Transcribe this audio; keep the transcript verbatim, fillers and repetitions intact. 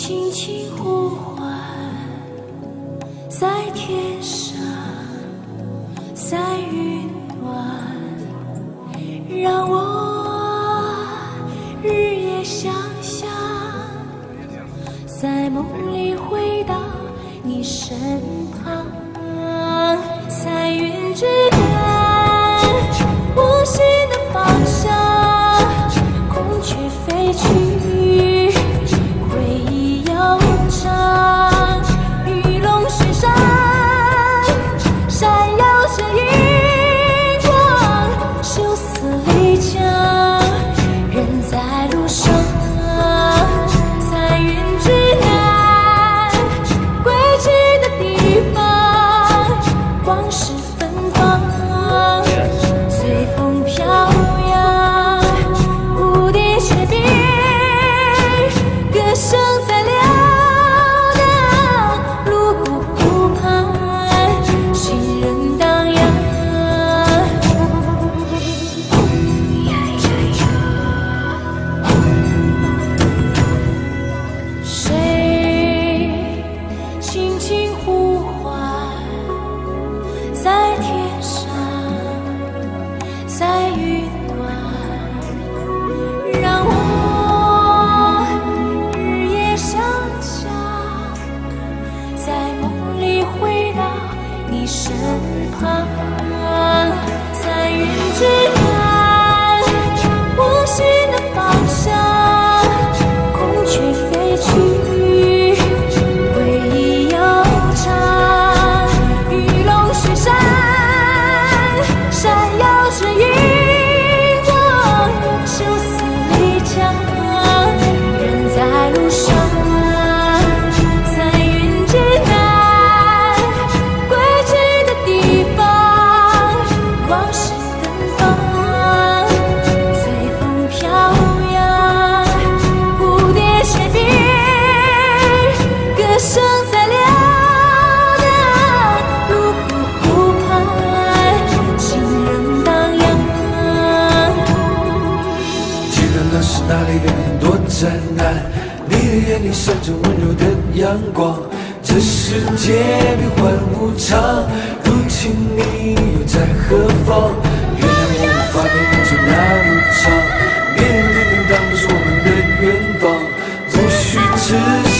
轻轻呼唤，在天上，在云端，让我日夜想象，在梦里回到你身旁，彩云之南，我心的方向，孔雀飞去。 闪着温柔的阳光，这世界变幻无常，如今你又在何方？原谅我无法陪你走那么长，别人的天堂不是我们的远方，不虚此。